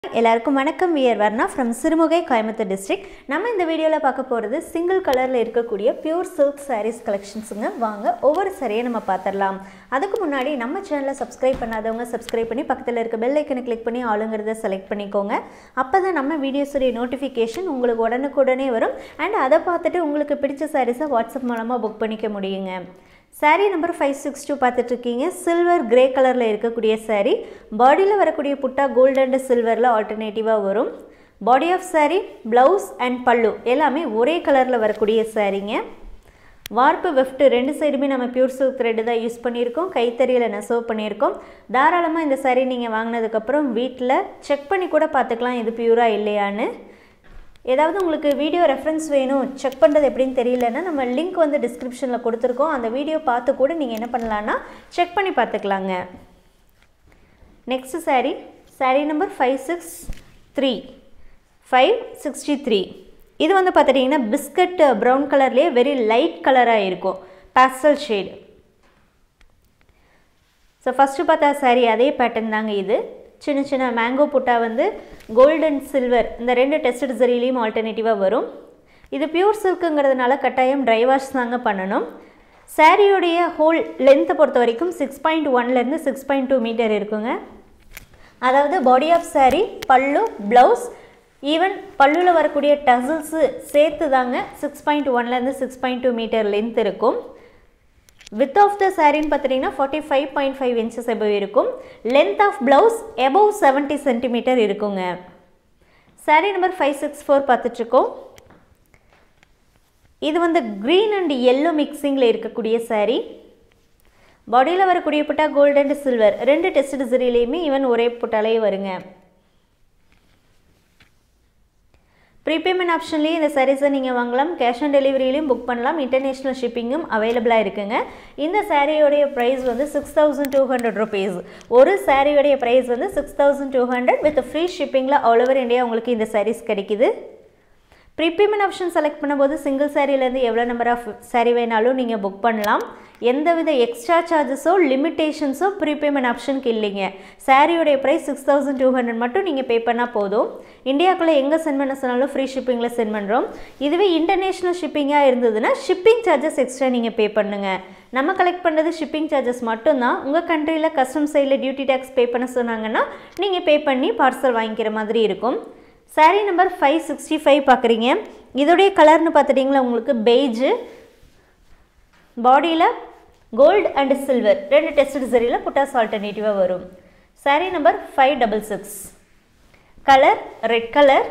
எல்லாருக்கும் வணக்கம். we are Varnaa from Sirumugai, Coimbatore district. நம்ம இந்த வீடியோல பார்க்க போறது சிங்கிள் கலர்ல இருக்கக்கூடிய பியூர் silk sarees collectionsங்க. வாங்க ஒவ்வொரு சாரியை நம்ம பார்த்தறலாம். அதுக்கு முன்னாடி நம்ம சேனலை சப்ஸ்கிரைப் பண்ணாதவங்க சப்ஸ்கிரைப் பண்ணி பக்கத்துல இருக்க பெல் ஐகானை கிளிக் பண்ணி ஆளுங்கறத செலக்ட் பண்ணிக்கோங்க. அப்பதான் நம்ம வீடியோஸோட நோட்டிஃபிகேஷன் உங்களுக்கு உடனுக்குடனே வரும். and அதை பார்த்துட்டு உங்களுக்கு பிடிச்ச sarees-ஐ வாட்ஸ்அப் மூலமா புக் பண்ணிக்க முடியுங்க. Saree number 562 பார்த்துட்டு இருக்கீங்க. சில்வர் கிரே கலர்ல இருக்கக்கூடிய saree. பாடியில வரக்கூடிய புட்டா கோல்ட் அண்ட் சில்வர்ல ஆல்டர்னேட்டிவா வரும். Body of saree, blouse and பல்லு எல்லாமே ஒரே கலர்ல வரக்கூடிய சாரீங்க. வார்ப்பு வெஃப்ட் ரெண்டு சைடுமே நம்ம பியூர் silk thread தான் யூஸ் பண்ணியிருக்கோம். கைத்தறியில நெசவு பண்ணியிருக்கோம். தாராளமாக இந்த saree நீங்கள் வாங்கினதுக்கப்புறம் வீட்டில் செக் பண்ணி கூட பார்த்துக்கலாம் இது பியூரா இல்லையான்னு. ஏதாவது உங்களுக்கு வீடியோ ரெஃபரன்ஸ் வேணும் செக் பண்ணுறது எப்படின்னு தெரியலன்னா நம்ம லிங்க் வந்து டிஸ்கிரிப்ஷனில் கொடுத்துருக்கோம். அந்த வீடியோ பார்த்து கூட நீங்கள் என்ன பண்ணலான்னா செக் பண்ணி பார்த்துக்கலாங்க. நெக்ஸ்ட் சாரீ நம்பர் 563 இது வந்து பார்த்துட்டிங்கன்னா பிஸ்கட் ப்ரௌன் கலர்லேயே வெரி லைட் கலராக இருக்கும், பேஸ்டல் ஷேடு. ஸோ ஃபஸ்ட்டு பார்த்தா சாரீ அதே பேட்டர்ன் தாங்க. இது சின்ன சின்ன மேங்கோ புட்டா வந்து கோல்டு அண்ட் சில்வர் இந்த ரெண்டு டெஸ்டட் ஜரியிலையும் ஆல்டர்னேட்டிவாக வரும். இது பியூர் சில்க்குங்கிறதுனால கட்டாயம் ட்ரை வாஷ் தாங்க பண்ணணும். சாரியோடைய ஹோல் லென்த்தை பொறுத்த வரைக்கும் 6.1லேருந்து 6.2 மீட்டர் இருக்குங்க. அதாவது பாடி ஆஃப் சாரீ, பல்லு, ப்ளவுஸ், ஈவன் பல்லுவில் வரக்கூடிய டசல்ஸு சேர்த்து தாங்க 6.1லேருந்து 6.2 மீட்டர் லென்த் இருக்கும். width of the saree பார்த்தீங்கன்னா 45.5 inches above இருக்கும். length of blouse above 70 cm இருக்குங்க. saree number 564 பார்த்துட்டு இருக்கோம். இது வந்து green and yellow mixingல இருக்கக்கூடிய saree. பாடியில் வரக்கூடிய புட்டா கோல்ட் அண்ட் சில்வர் ரெண்டு டெஸ்டட் ஜரியிலையுமே ஈவன் ஒரே புட்டாலே வருங்க. ப்ரீபேமெண்ட் ஆப்ஷன்லேயே இந்த சாரீஸை நீங்கள் வாங்கலாம். கேஷ் ஆன் டெலிவரியிலையும் புக் பண்ணலாம். இன்டர்நேஷ்னல் ஷிப்பிங்கும் அவைலபிளாக இருக்குங்க. இந்த சாரியோடைய ப்ரைஸ் வந்து 6200 rupees. ஒரு சாரியோடைய ப்ரைஸ் வந்து 6200 வித் ஃப்ரீ ஷிப்பிங்கில் ஆல் ஓவர் இந்தியா உங்களுக்கு இந்த சாரீஸ் கிடைக்குது. ப்ரீபேமெண்ட் ஆப்ஷன் செலக்ட் பண்ணும்போது சிங்கிள் சாரியிலேருந்து எவ்வளோ நம்பர் ஆஃப் சாரீ வேணாலும் நீங்கள் புக் பண்ணலாம். எந்தவித எக்ஸ்ட்ரா சார்ஜஸோ லிமிட்டேஷன்ஸோ ப்ரீபேமெண்ட் ஆப்ஷனுக்கு இல்லைங்க. சாரியோடைய ப்ரைஸ் 6200 மட்டும் நீங்கள் பே பண்ணால் போதும். இந்தியாவுக்குள்ளே எங்கே சென்ட் பண்ண சொன்னாலும் ஃப்ரீ ஷிப்பிங்கில் சென்ட் பண்ணுறோம். இதுவே இன்டர்நேஷ்னல் ஷிப்பிங்காக இருந்ததுன்னா ஷிப்பிங் சார்ஜஸ் எக்ஸ்ட்ரா நீங்கள் பே பண்ணுங்கள். நம்ம கலெக்ட் பண்ணுறது ஷிப்பிங் சார்ஜஸ் மட்டும்தான். உங்கள் கண்ட்ரியில் கஸ்டம் சைடில் டியூட்டி டேக்ஸ் பே பண்ண சொன்னாங்கன்னா நீங்கள் பே பண்ணி பார்சல் வாங்கிக்கிற மாதிரி இருக்கும். சாரீ நம்பர் 565 பார்க்குறீங்க. இதோடைய கலர்னு பார்த்துட்டிங்களா உங்களுக்கு பெய்ஜு, பாடியில் கோல்டு அண்ட் சில்வர் ரெண்டு டெஸ்டட் ஜரியில் புட்டாஸ் ஆல்டர்னேட்டிவாக வரும். Sari number 566 colour red colour.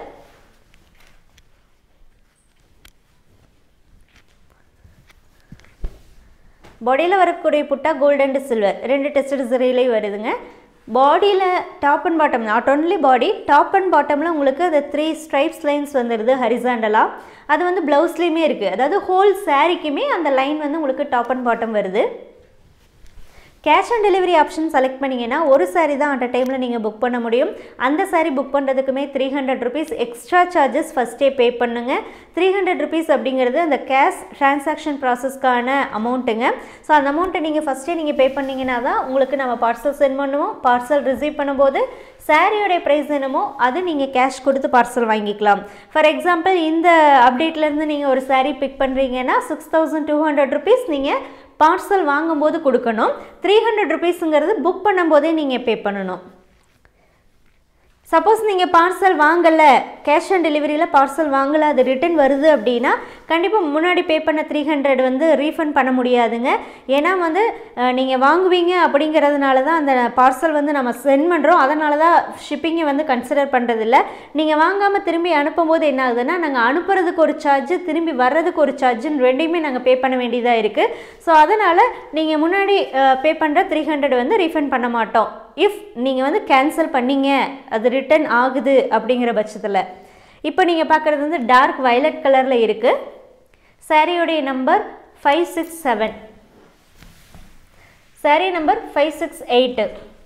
பாடியில் வரக்கூடிய புட்டா கோல்டு அண்ட் சில்வர் ரெண்டு டெஸ்டட் ஜரியிலையும் வருதுங்க. பாடியில் top and bottom, not only body, top and பாட்டமில் உங்களுக்கு அந்த 3 ஸ்ட்ரைப்ஸ் லைன்ஸ் வந்துடுது ஹரிசாண்டலாக. அது வந்து ப்ளவுஸ்லேயுமே இருக்குது. அதாவது ஹோல் சாரிக்குமே அந்த லைன் வந்து உங்களுக்கு டாப் அண்ட் பாட்டம் வருது. Cash on delivery option select பண்ணிங்கன்னா ஒரு சாரீ தான் அட் அ டைமில் நீங்கள் புக் பண்ண முடியும். அந்த சாரீ புக் பண்ணுறதுக்குமே 300 rupees எக்ஸ்ட்ரா சார்ஜஸ் ஃபஸ்ட்டே பே பண்ணுங்க. 300 rupees அப்படிங்கிறது அந்த கேஷ் டிரான்சாக்ஷன் ப்ராசஸ்க்கான அமௌண்ட்டுங்க. ஸோ அந்த அமௌண்ட்டை நீங்கள் ஃபஸ்ட்டே நீங்கள் பே பண்ணிங்கன்னா தான் உங்களுக்கு நம்ம பார்சல் சென்ட் பண்ணுவோம். பார்சல் ரிசீவ் பண்ணும்போது சாரியோடைய ப்ரைஸ் என்னமோ அது நீங்கள் கேஷ் கொடுத்து பார்சல் வாங்கிக்கலாம். ஃபார் எக்ஸாம்பிள் இந்த அப்டேட்லேருந்து நீங்கள் ஒரு சாரீ பிக் பண்ணுறீங்கன்னா 6200 rupees நீங்கள் பார்சல் வாங்கும்போது கொடுக்கணும். 300 rupeesங்கிறது புக் பண்ணும்போதே நீங்கள் பே பண்ணணும். சப்போஸ் நீங்கள் பார்சல் வாங்கலை, கேஷ் ஆன் டெலிவரியில் பார்சல் வாங்கலை, அது ரிட்டன் வருது அப்படின்னா கண்டிப்பாக முன்னாடி பே பண்ண 300 வந்து ரீஃபண்ட் பண்ண முடியாதுங்க. ஏன்னா வந்து நீங்கள் வாங்குவீங்க அப்படிங்கிறதுனால தான் அந்த பார்சல் வந்து நம்ம சென்ட் பண்ணுறோம். அதனால தான் ஷிப்பிங்கை வந்து கன்சிடர் பண்ணுறதில்ல. நீங்கள் வாங்காமல் திரும்பி அனுப்பும்போது என்ன ஆகுதுன்னா நாங்கள் அனுப்புறதுக்கு ஒரு சார்ஜு, திரும்பி வர்றதுக்கு ஒரு சார்ஜுன்னு ரெண்டையுமே நாங்கள் பே பண்ண வேண்டியதாக இருக்குது. ஸோ அதனால் நீங்கள் முன்னாடி பே பண்ணுற 300 வந்து ரீஃபண்ட் பண்ண மாட்டோம். இஃப் நீங்கள் வந்து கேன்சல் பண்ணிங்க அது ரிட்டன் ஆகுது அப்படிங்கிற பட்சத்தில். இப்போ நீங்கள் பார்க்குறது வந்து டார்க் வயலட் கலரில் இருக்குது. சாரியோடைய நம்பர் 567. சாரி நம்பர் 568.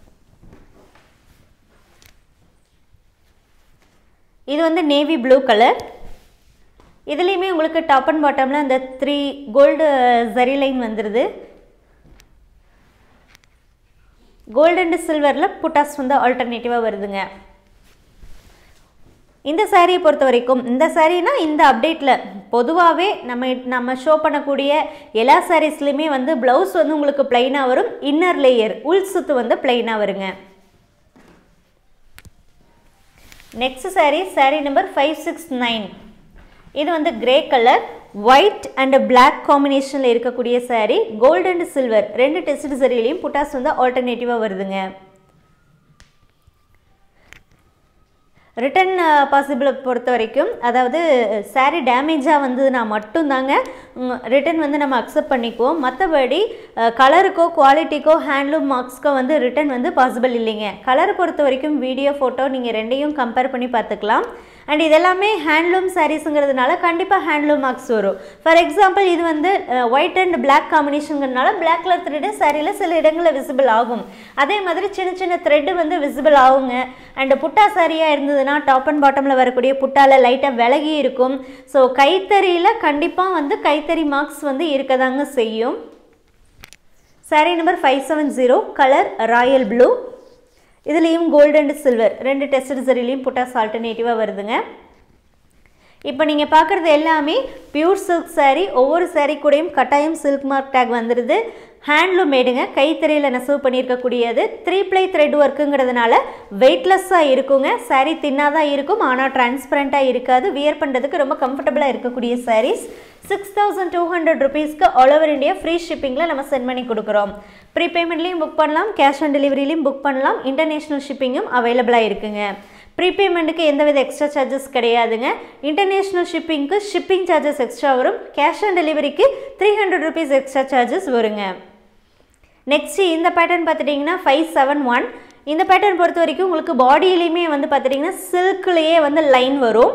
இது வந்து நேவி ப்ளூ கலர். இதுலேயுமே உங்களுக்கு டாப் அண்ட் பாட்டமில் அந்த 3 கோல்டு ஜரி லைன் வந்துடுது. கோல்டு அண்ட் சில்வரில் புட்டாஸ் வந்து ஆல்டர்னேட்டிவாக வருதுங்க. இந்த சாரியை பொறுத்த வரைக்கும் இந்த சாரீனா இந்த அப்டேட்டில் பொதுவாகவே நம்ம ஷோ பண்ணக்கூடிய எல்லா சாரீஸ்லையுமே வந்து ப்ளவுஸ் வந்து உங்களுக்கு பிளைனாக வரும், இன்னர் லேயர் உள் சுத்து வந்து பிளைனாக வருங்க. Next sari number 569. இது வந்து grey colour white and black காம்பினேஷனில் இருக்கக்கூடிய sari. Gold and silver 2 test சரியிலையும் புட்டாஸ் வந்து ஆல்டர்னேட்டிவாக வருதுங்க. ரிட்டன் பாசிபிளை பொறுத்த வரைக்கும், அதாவது சாரீ டேமேஜாக வந்ததுன்னா மட்டும்தாங்க ரிட்டன் வந்து நம்ம அக்செப்ட் பண்ணிக்குவோம். மற்றபடி கலருக்கோ குவாலிட்டிக்கோ ஹேண்ட்லூம் மார்க்ஸ்க்கோ வந்து ரிட்டன் வந்து பாசிபிள் இல்லைங்க. கலரை பொறுத்த வரைக்கும் வீடியோ ஃபோட்டோ நீங்கள் ரெண்டையும் கம்பேர் பண்ணி பார்த்துக்கலாம். அண்ட் இதெல்லாமே ஹேண்ட்லூம் சாரீஸுங்கிறதுனால கண்டிப்பாக ஹேண்ட்லூம் மார்க்ஸ் வரும். ஃபார் எக்ஸாம்பிள் இது வந்து ஒயிட் அண்ட் பிளாக் காம்பினேஷனுங்கிறதுனால பிளாக் கலர் த்ரெட்டு சாரியில் சில இடங்களில் விசிபிள் ஆகும். அதே மாதிரி சின்ன சின்ன த்ரெட்டு வந்து விசிபிள் ஆகுங்க. அண்ட் புட்டா சாரியாக இருந்ததுன்னா டாப் அண்ட் பாட்டமில் வரக்கூடிய புட்டாவில் லைட்டாக விலகி இருக்கும். ஸோ கைத்தறியில் கண்டிப்பாக வந்து கைத்தறி மார்க்ஸ் வந்து இருக்கதாங்க செய்யும். Sari number 570 colour royal blue. இதுலேயும் கோல்டு அண்ட் சில்வர் 2 டெஸ்ட் சரிலையும் புட்டாஸ் ஆல்டர்னேட்டிவாக வருதுங்க. இப்போ நீங்கள் பார்க்குறது எல்லாமே பியூர் சில்க் சாரீ. ஒவ்வொரு சாரீ கூடயும் கட்டாயம் சில்க் மார்க் டேக் வந்துடுது. ஹேண்ட்லூம் மேடுங்க, கைத்தறியில் நெசவு பண்ணியிருக்கக்கூடியது. 3 ப்ளை த்ரெட் ஒர்க்குங்கிறதுனால வெயிட்லெஸ்ஸாக இருக்குங்க. சாரீ தின்னாக தான் இருக்கும், ஆனால் டிரான்ஸ்பரண்ட்டாக இருக்காது. வியர் பண்ணுறதுக்கு ரொம்ப கம்ஃபர்டபுளாக இருக்கக்கூடிய சாரீஸ். 6200 rupeesக்கு ஆல் ஓவர் இந்தியா ஃப்ரீ ஷிப்பிங்கில் நம்ம சென்ட் பண்ணி கொடுக்குறோம். ப்ரீபேமெண்ட்லேயும் புக் பண்ணலாம், கேஷ் ஆன் டெலிவரிலையும் புக் பண்ணலாம். இன்டர்நேஷ்னல் ஷிப்பிங்கும் அவைலபிளாக இருக்குங்க. ப்ரீபேமெண்ட்டுக்கு எந்தவித எக்ஸ்ட்ரா சார்ஜஸ் கிடையாதுங்க. இன்டர்நேஷ்னல் ஷிப்பிங்க்கு ஷிப்பிங் சார்ஜஸ் எக்ஸ்ட்ரா வரும். கேஷ் ஆன் டெலிவரிக்கு 300 rupees எக்ஸ்ட்ரா சார்ஜஸ் வருங்க. நெக்ஸ்ட்டு இந்த பேட்டர்ன் பார்த்துட்டிங்கன்னா 571. இந்த பேட்டர்ன் பொறுத்த வரைக்கும் உங்களுக்கு பாடியிலையுமே வந்து பார்த்துட்டிங்கன்னா சில்க்லேயே வந்து லைன் வரும்.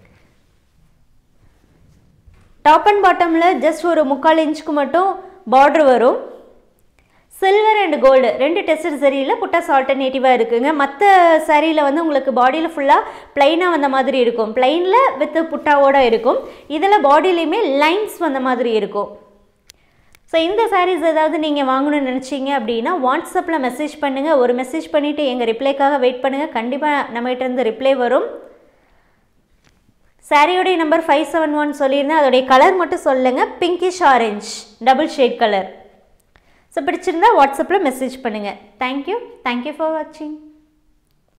டாப் அண்ட் பாட்டமில் ஜஸ்ட் ஒரு 3/4 இன்ச்சுக்கு மட்டும் பார்டர் வரும். சில்வர் அண்ட் கோல்டு 2 டெஸ்ட் சரியில் புட்டாஸ் ஆல்டர்னேட்டிவாக இருக்குங்க. மற்ற சாரியில் வந்து உங்களுக்கு பாடியில் ஃபுல்லாக ப்ளைனாக வந்த மாதிரி இருக்கும், ப்ளைனில் வித் புட்டாவோடு இருக்கும். இதில் பாடியிலையுமே லைன்ஸ் வந்த மாதிரி இருக்கும். ஸோ இந்த சாரீஸ் ஏதாவது நீங்கள் வாங்கணும்னு நினச்சிங்க அப்படின்னா வாட்ஸ்அப்பில் மெசேஜ் பண்ணுங்கள். ஒரு மெசேஜ் பண்ணிவிட்டு எங்கள் ரிப்ளைக்காக வெயிட் பண்ணுங்கள். கண்டிப்பாக நம்மகிட்ட இருந்து ரிப்ளை வரும். சாரியோடைய நம்பர் 571 சொல்லியிருந்தேன். அதோடைய கலர் மட்டும் சொல்லுங்கள், pinkish orange double shade colour. So பிடிச்சிருந்தா வாட்ஸ்அப்பில் மெசேஜ் பண்ணுங்கள். தேங்க்யூ ஃபார் வாட்சிங்.